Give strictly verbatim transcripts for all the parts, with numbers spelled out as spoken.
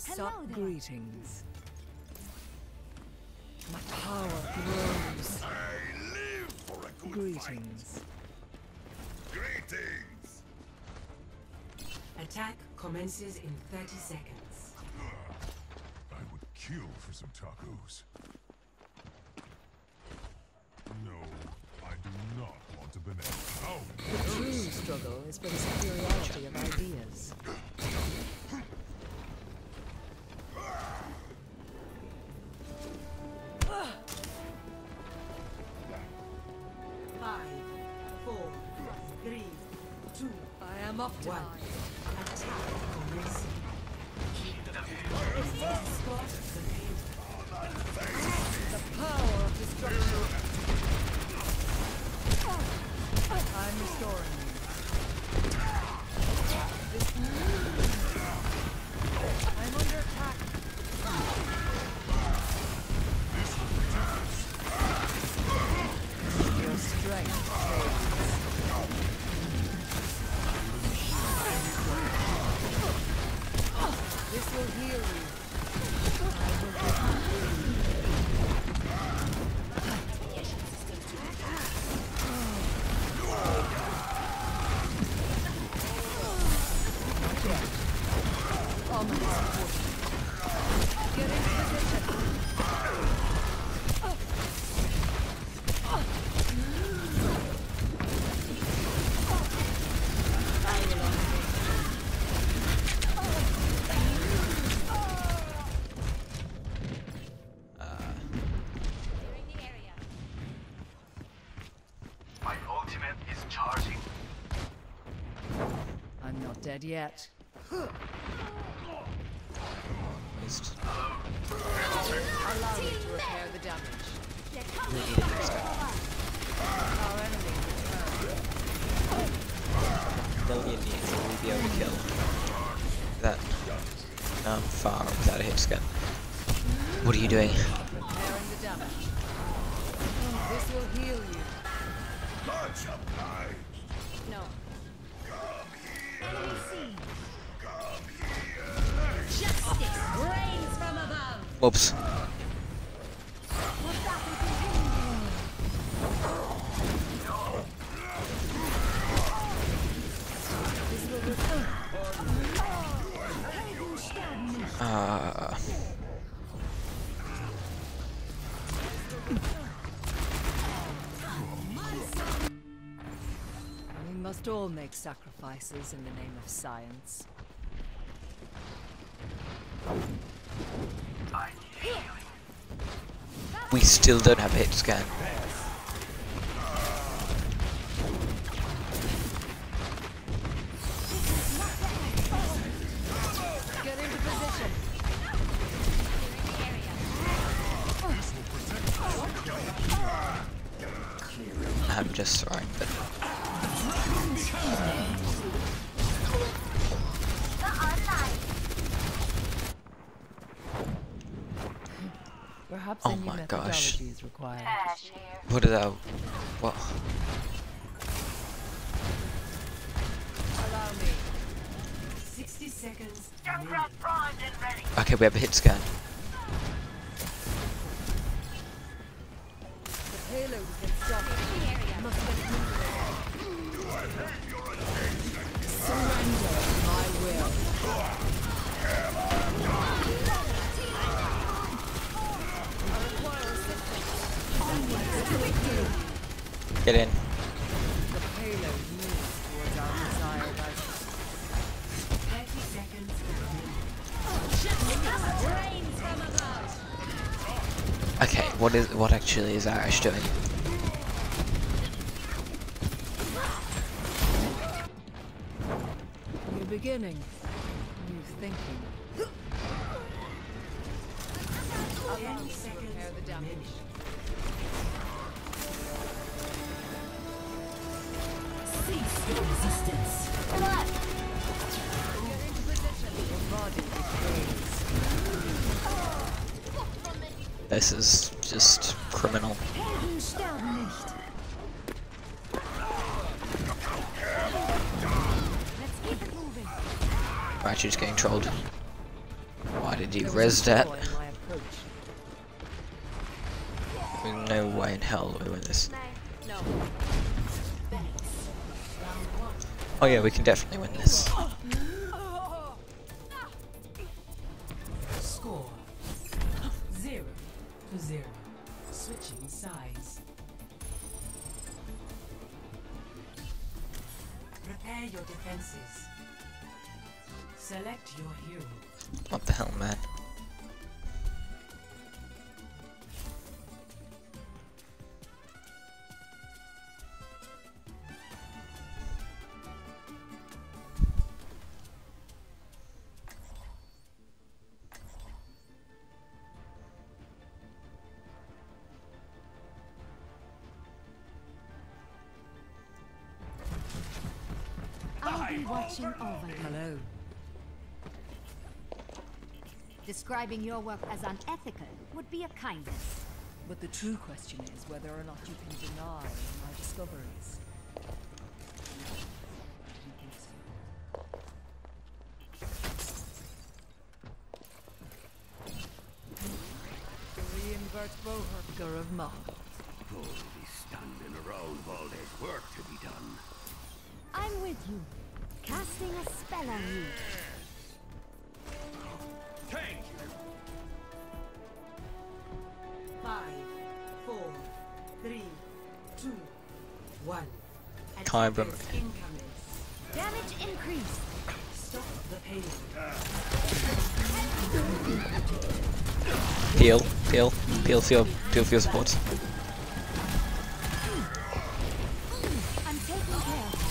So greetings. My power grows. I live for a good Greetings. fight. Greetings. Attack commences in thirty seconds. I would kill for some tacos. No, I do not want a banana. Oh, The true struggle is for the superiority of ideas. Five, four, three, two, I am up to one. mine. Attack commencing. Spot the hit. The power of destruction. I'm restoring you. This I'm under attack. Your strength fades. This will heal you. I will give you Get into position. I will My ultimate is charging. I'm not dead yet. Waste. Allow me to repair the damage. Our enemy returned. Million needs and we'll be able to kill. That. No, I'm far without a hit scan. What are you doing? Repairing the damage. This will heal you. Much obliged. No. Come here. Come here. Justice reigns from above. Whoops. This will return. Uh, We must all make sacrifices in the name of science. I need healing. we still don't have a hit scan. Get into position. I'm just throwing, but Perhaps Oh a new my methodology gosh. is required. what did I? What? Allow me. sixty seconds. Okay, we have a hit scan. The payload has been stopped. Must get moving. Surrender my will. I require assistance. Get in. The payload moves towards our desired item. thirty seconds. Reigns from above. Okay, what is what actually is Irish doing? New beginning. New thinking. Allow me to repair the damage. Cease your resistance. Get into position. Your body decays. This is just criminal. Helden sterben nicht. Let's keep it moving. We're actually just getting trolled. Why did you There was res a that? flaw in my approach. There's no way in hell we win this. No. Oh yeah, we can definitely win this. Score zero to zero. Switching sides. Prepare your defenses. Select your hero. What the hell, man? I'll be watching over you. Hello. Describing your work as unethical would be a kindness. But the true question is whether or not you can deny my discoveries. Reinvert Boherger of Mach. Only standing around while there's work to be done. I'm with you. Casting a spell on you. Thank you. Five, four, three, two, one. Kybra. Attackers incoming. Damage increase. Stop the payload. Heal, heal, heal for your, heal for your support. I'm taking care of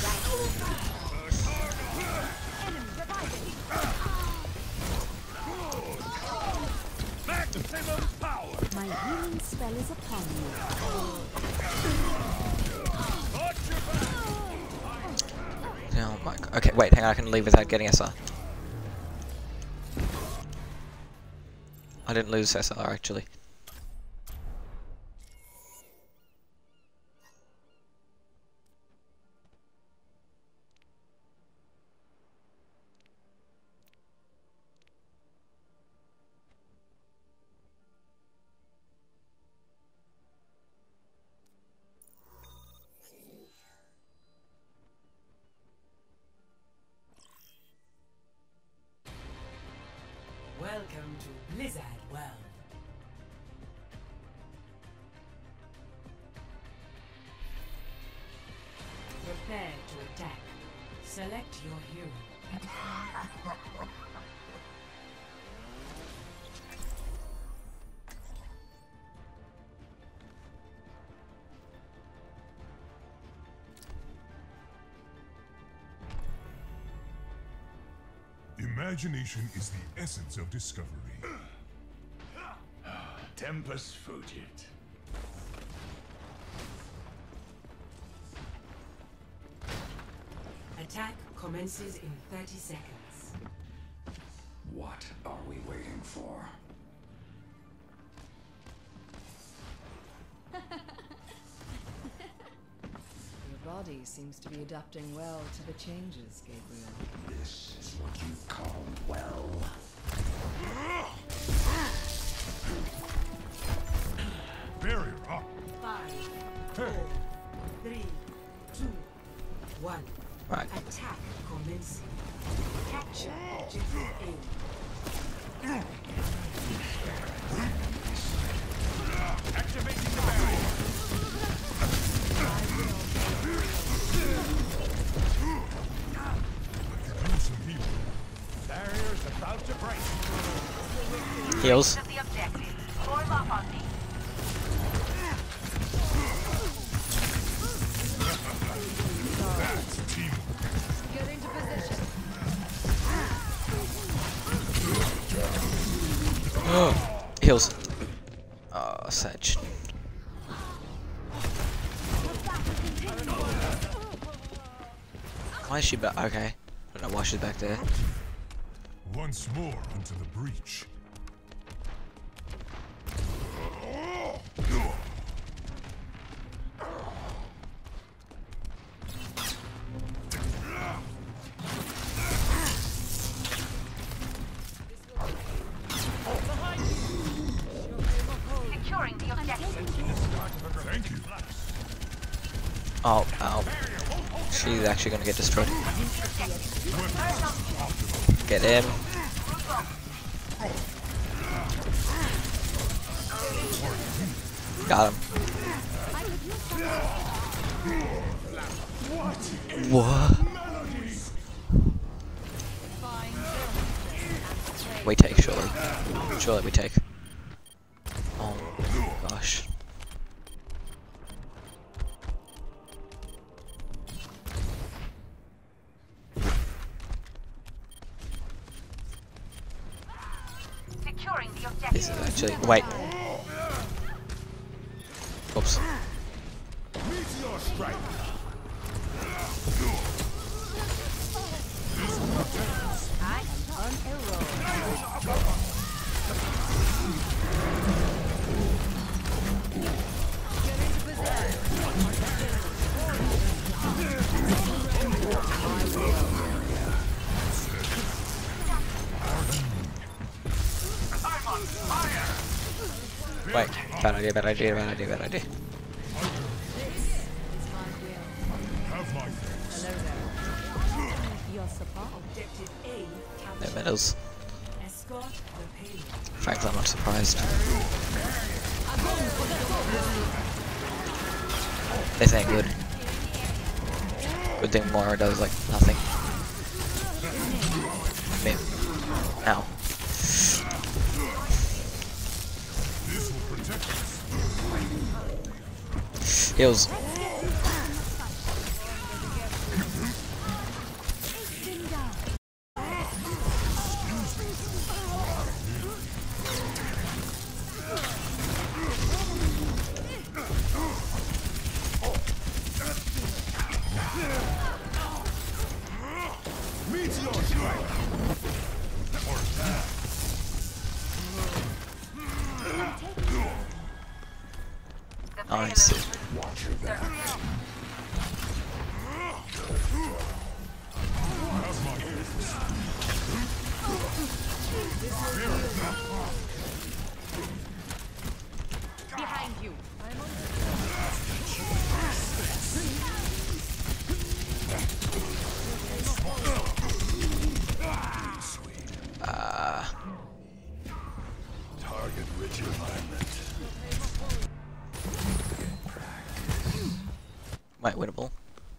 you. Enemy reviving. Maximum power. My healing spell is upon you. Watch your back. Oh my god. Okay, wait, hang on, I can leave without getting S R. I didn't lose S R actually. Welcome to Blizzard World. Prepare to attack. Select your hero. Imagination is the essence of discovery. Tempus fugit. Attack commences in thirty seconds. What are we waiting for? Your body seems to be adapting well to the changes, Gabriel. This is what you call well. Barrier up. Five, four, three, two, one. Right. Attack commencing. Capture objective A. Activating the barrier. Use some healing. Barrier's about to break. Heals. The objective. Form up on me. That's teamwork. Get into position. Heals. Oh, Sedge. Why is she back? Okay. I don't know why she's back there. Once more into the breach. Oh, ow. She's actually gonna get destroyed. Get him. Got him. What? We take, surely. Surely we take. Oh gosh. Securing the objective. This is actually. Wait. Oops. I am on a roll. Wait. Bad idea, bad idea, bad idea, bad idea. Have my thanks. Your support. Objective A No captured. medals. Escort the payload. Frankly, I'm not surprised. This ain't good. Good thing Moira does like nothing. Me. Ow. This will protect us. Heals. Meteor strike. Or that. Nice. Have my thanks. Behind you. Uh, Target rich environment. might winnable.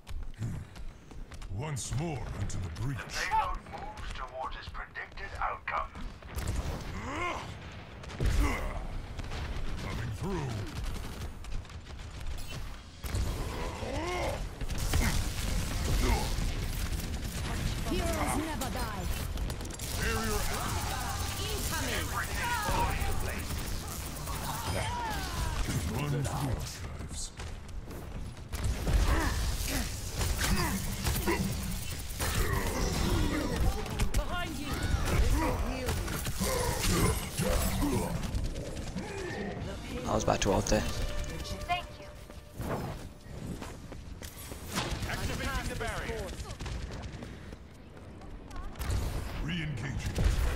Once more into the breach. Payload moves towards its predicted outcome. Coming through. Heroes never die. Barrier run through archives. Behind you. I was about to ult there. Thank you. Activating the barrier. Re-engaging.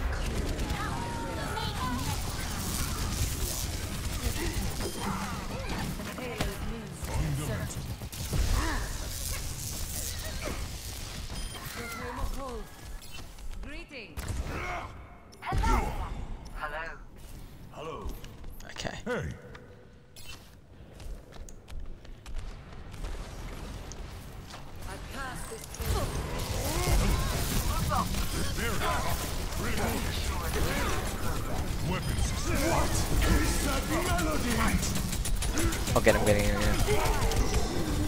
Fundamental. Greetings. Hello. Hello. Hello. Okay. Hey. I passed this Weapons. What is that melody? I'll get him getting in here.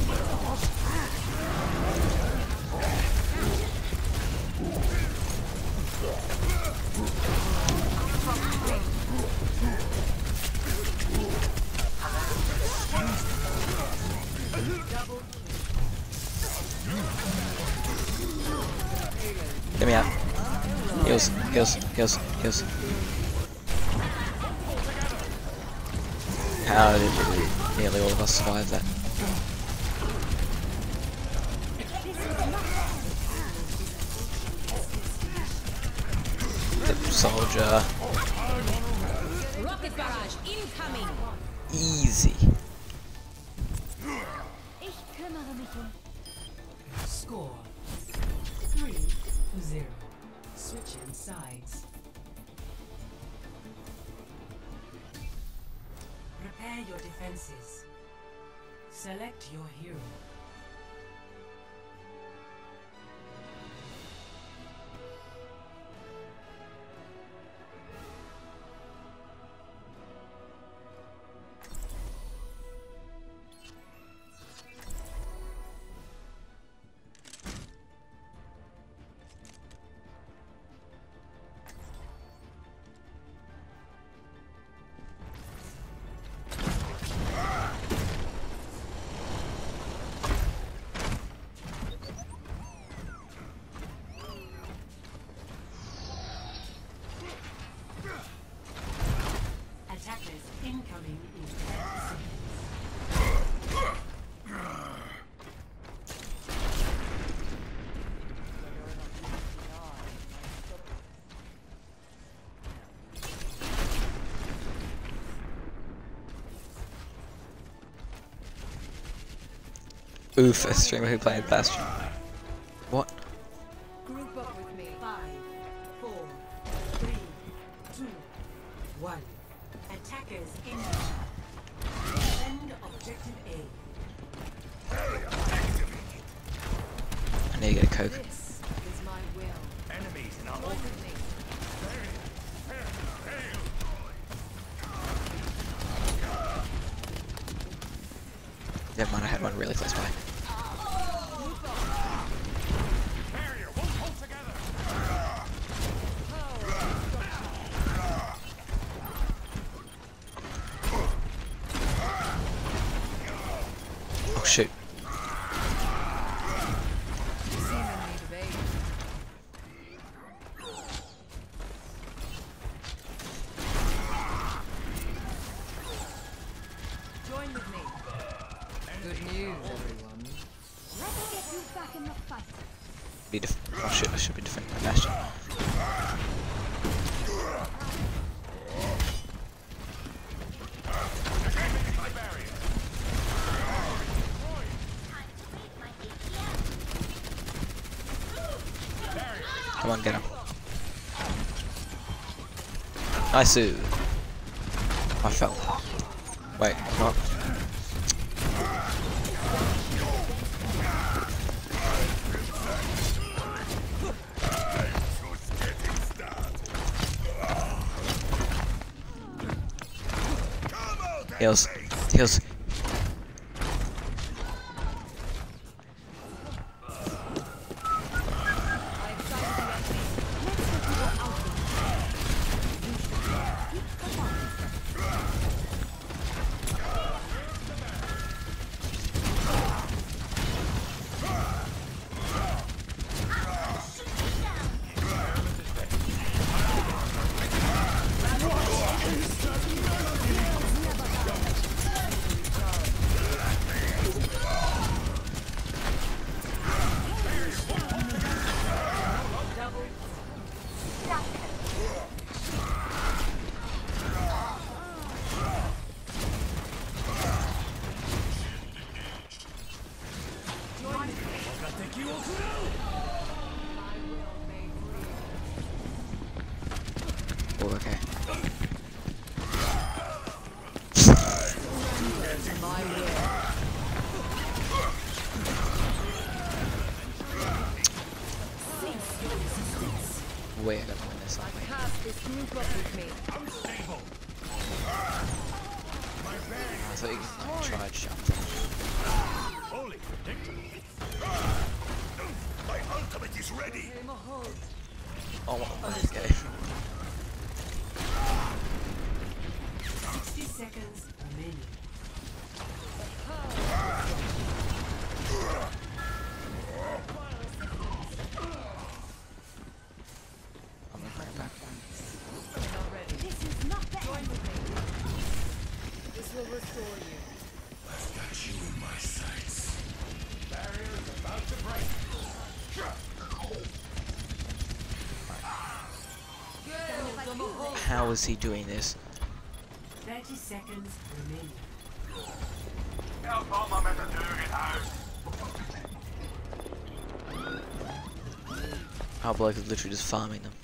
Get me out. Heals, heals, heals, heals. How did nearly all of us survive that? The soldier. Rocket barrage incoming. Easy. Ich Score three to zero. Switching sides. Prepare your defenses. Select your hero. Attackers incoming in thirty seconds. Oof, a streamer who played Bastion. What? Group up with me. Five, four, three, two, one. Attackers incoming. Defend objective A. I need to get a coke. This is my will. Enemies in our Join with me. Never mind, I had one really close by. barrier won't hold together. Oh shoot. You seem in need of aid. Join with me. Good news, everyone. Let's get you back in the fight. Be def oh shit, I should be defending my Bastion. Come on, get him. Nice. I fell. Wait, what? Heals. Heals. Oh, okay. Wait, I gotta win this one. Cast this group up with me. I thought you could like, charge jump. Holy predictable. My ultimate is ready. Oh, what this game? sixty seconds remaining. I'm gonna bring it back. This is not the end. This will restore you. I've got you in my sights. Barrier is about to break. How is he doing this? thirty seconds remaining. Ja, wat maar met de deur in huis. Our bloke is literally just farming them.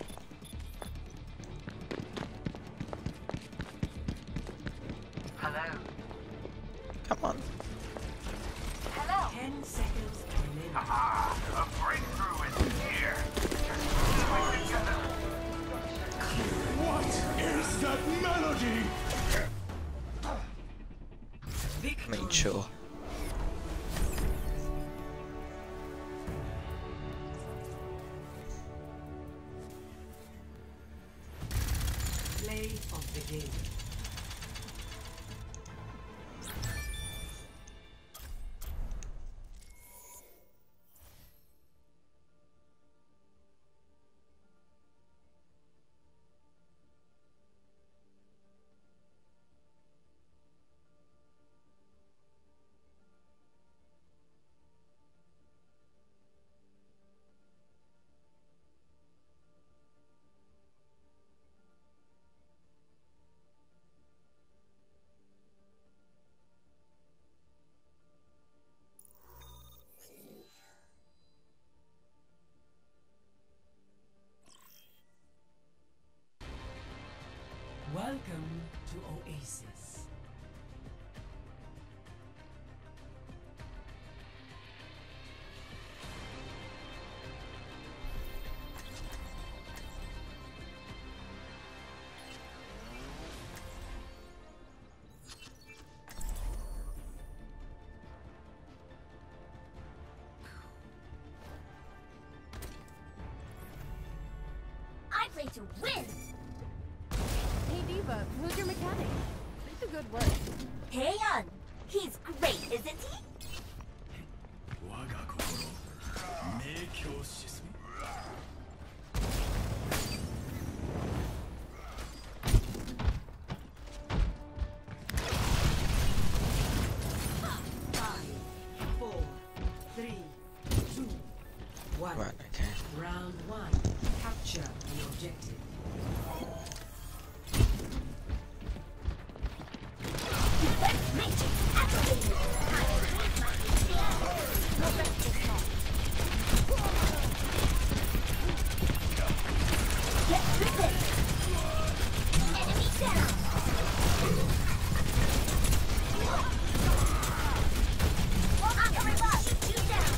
Hello. Come on. Hello. Ten seconds remaining. Ah, a breakthrough is here. What is that melody? I mean, sure. Play of the game. Welcome to Oasis. I play to win! Hey Diva, who's your mechanic? It's a good work. Heian! He's great, isn't he? Four, three, two, one. Right, okay. Round one. Capture the objective. Get with it! Enemy down! I'm coming up! Shoot you down!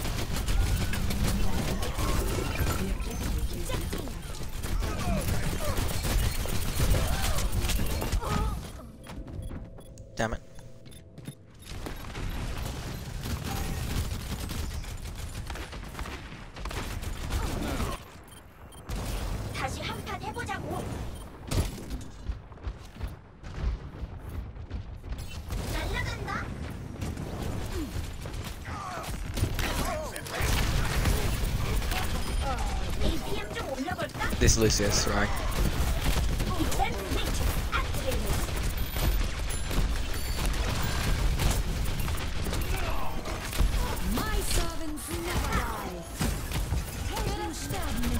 Damn it. 다시 한 판 해보자고! 날라간다! 에이피엠 좀 올려볼까? This Lucius, right? Defense matrix activated! My servants never die! Don't stab me!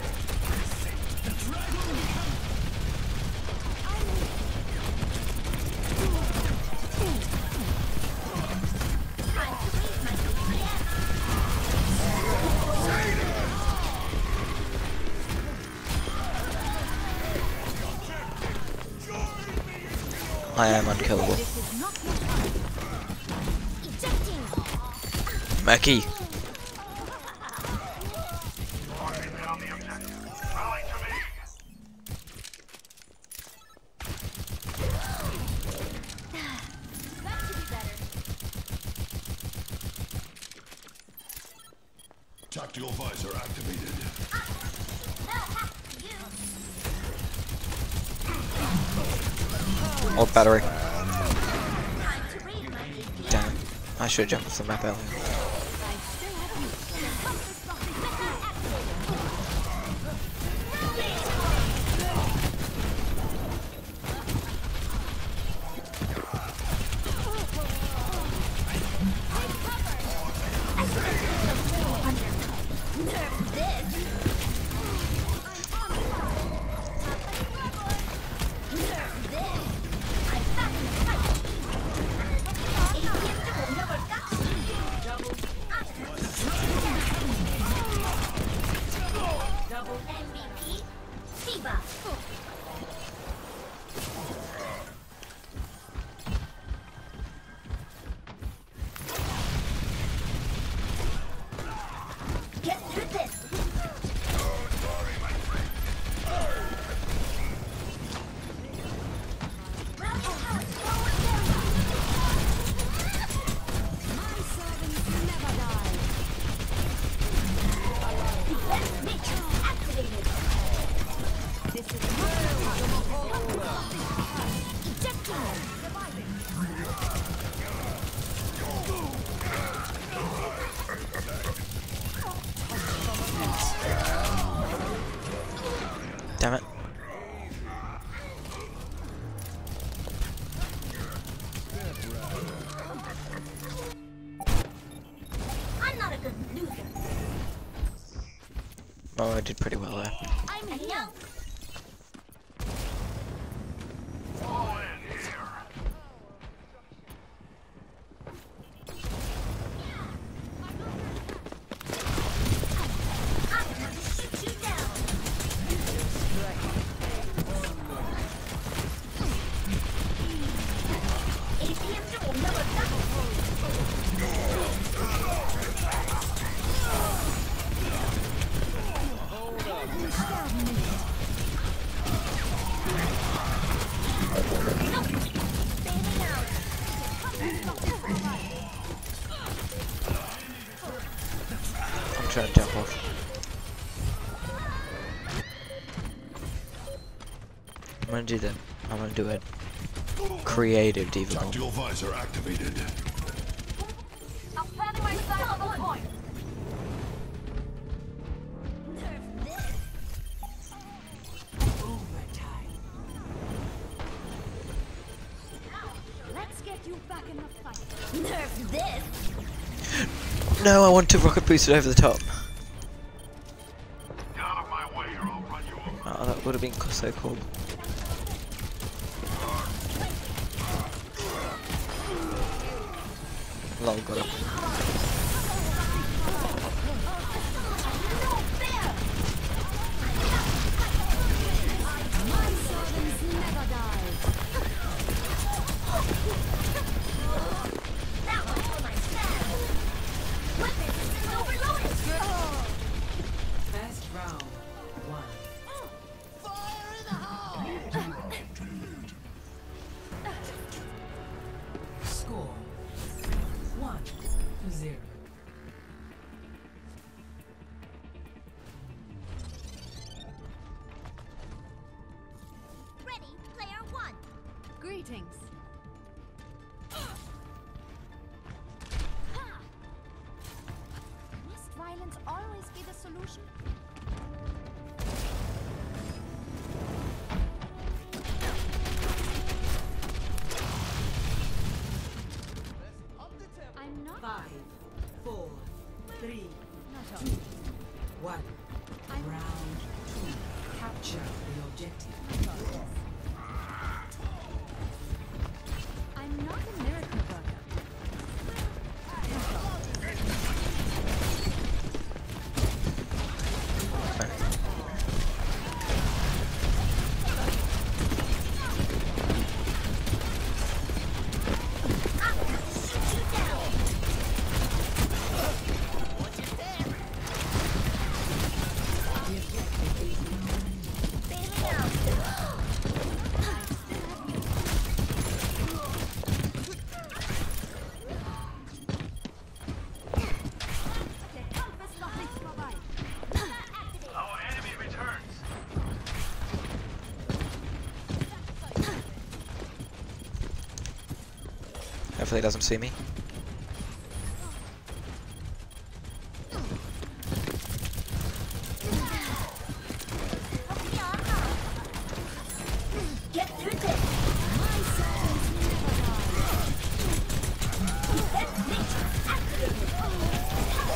I am unkillable. This is not your time! Ejecting! Mackie! That should be better. Tactical visor activated. Old battery. Time to raise my A P M. Damn it. I should jump off the map earlier. I still have you. Compass box Nerf this! I'm on it! Nerf this! I'm back in the fight! A P M 좀 올려볼까? I did pretty well there. I'm here. Fall in here. I'm going to shoot you down. A P M 좀 올라갔다. I'm trying to jump off. I'm gonna do that. I'm gonna do it. Creative D.Va bomb. Tactical visor activated. I'm planning my sight on the point. Nerf this. Overtime. Let's get you back in the fight. Nerf this. No, I want to rocket boost it over the top. Get out of my way or I'll run you over. Oh, that would have been so cool. Lol, got it. That one's for my staff. Weapon system overloaded. First round. One. Fire in the hole. Score. One to zero. Ready, player one. Greetings. Must violence always be the solution? I'm not. Five, four, three, Not two, one. Round two. Capture the objective. I'm not a miracle worker. I'm going to shoot you down. Bailing out. Der Kampf ist noch nicht vorbei. Our enemy returns. Hopefully he doesn't see me. Get through this. My souls never die. Defense matrix activated.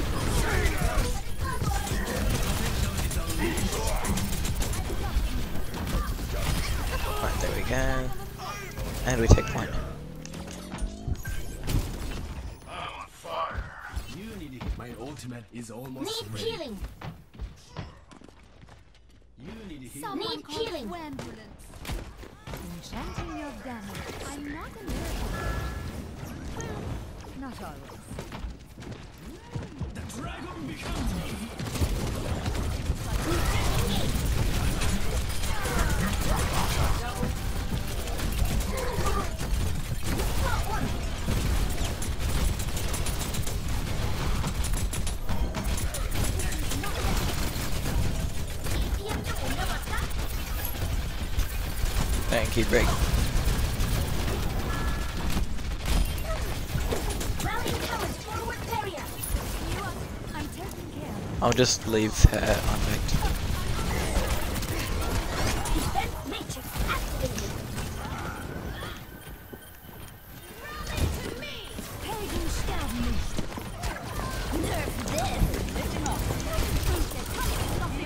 Right, there we go. And we take point. I'm on fire. Unity, my ultimate is almost Need ready. healing. Unity, Someone Need healing. Ambulance. Enchanting your damage. I'm not a miracle worker. Well, not always. the dragon becomes me. Thank you, Greg. I'm taking care. I'll just leave her unmiked. Defense matrix activated. To me! Helden sterben nicht. Nerf this! Lifting off. Der Kampf ist noch nicht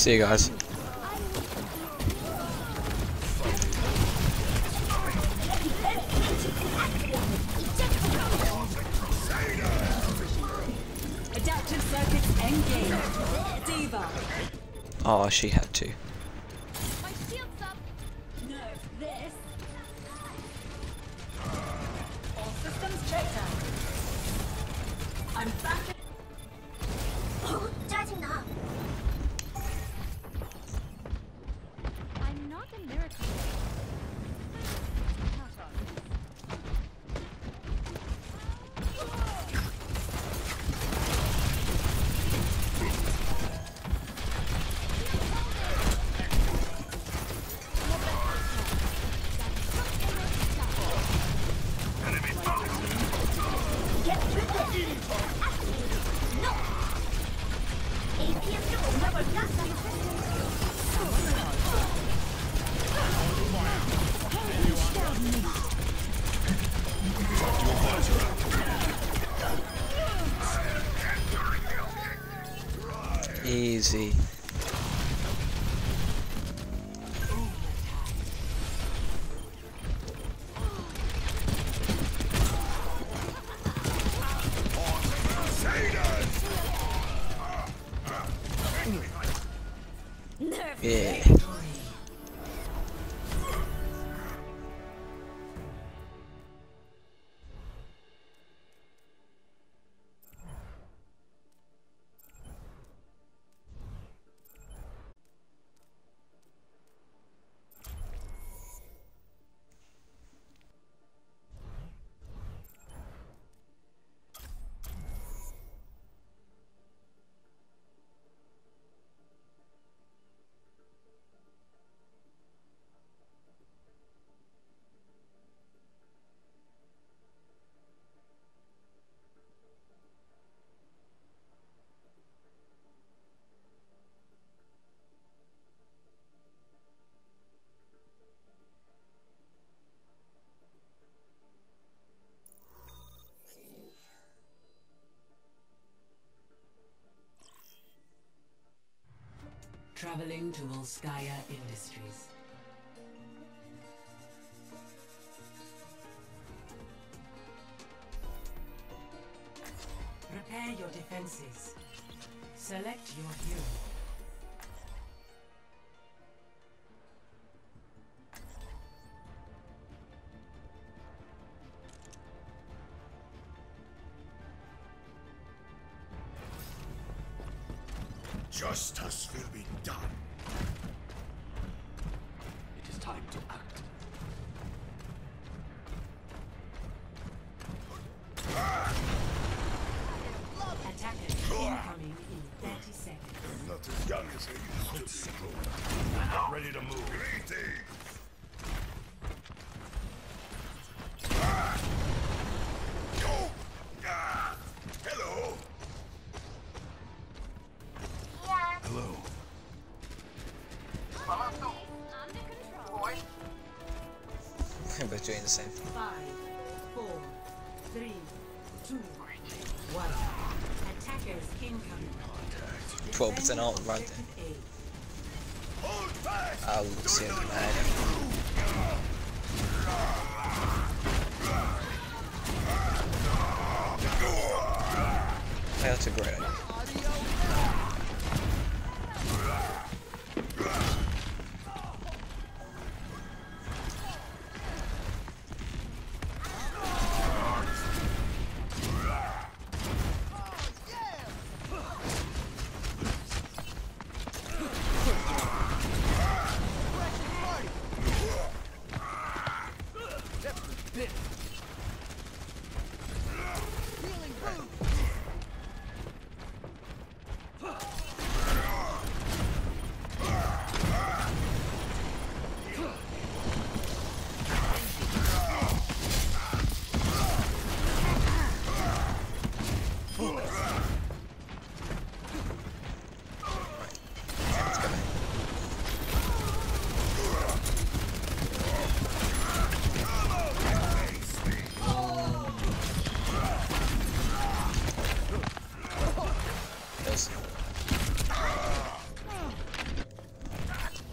See you guys. Adaptive circuits engaged. Diva. Oh, she had to. My shield's up. Nerf this. All systems checked out. I'm back. Oh, 짜증나. I'm not a miracle. Not on. Get through this. No. 에이피엠 좀 올려볼까? Easy. Yeah. Traveling to Volskaya Industries. Prepare your defenses. Select your hero. Justice will be done. It is time to act. Attackers incoming in thirty seconds. Not as young as I used to be. Ready to move. Go! Ah! Hello! Hello. Under control. We're doing the same. Five, four, three, two, one. Attackers incoming. twelve percent alt right there. Hold fast! I'll see you man. That's a great idea.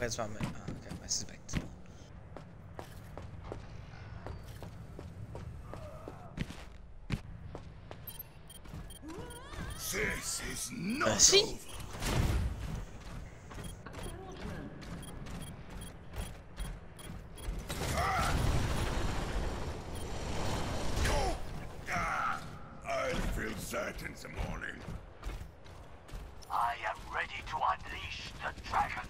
Where's my... Oh, okay, my suspect. This is not Mercy? over. I'll feel that in the morning. I am ready to unleash the dragon.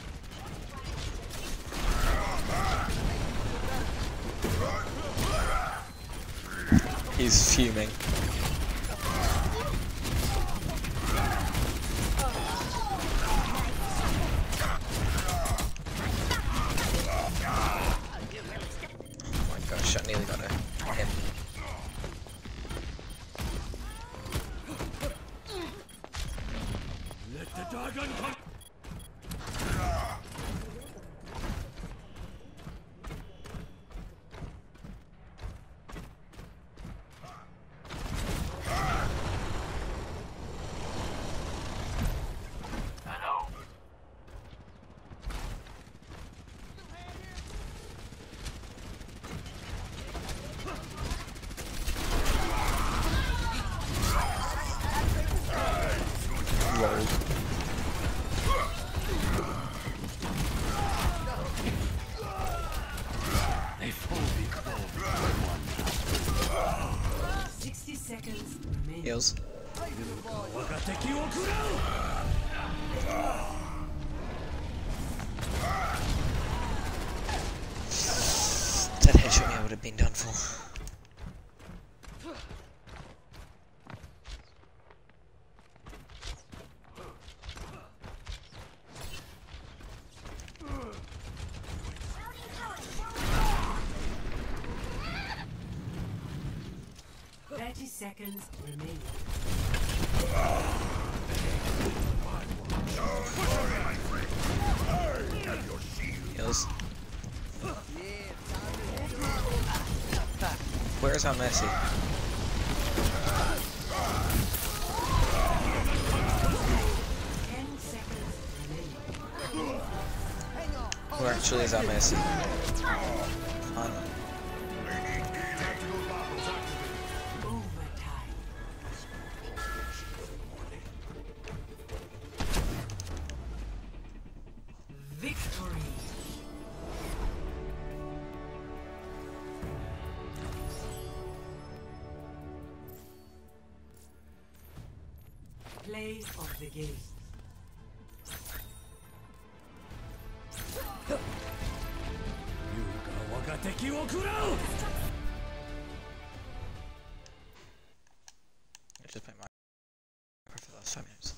He's fuming. Oh my gosh, I nearly got him. Let the dragon come. Hello. Rolled. They fall sixty seconds remaining. Heals. That headshot me I would have been done for. thirty seconds remaining. Heals. Where's our Mercy? ten seconds remaining. Where actually is our Mercy? Fine. Overtime. Victory. Play of the game. I just played my for the last five minutes.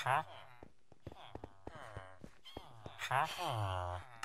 Huh? Huh?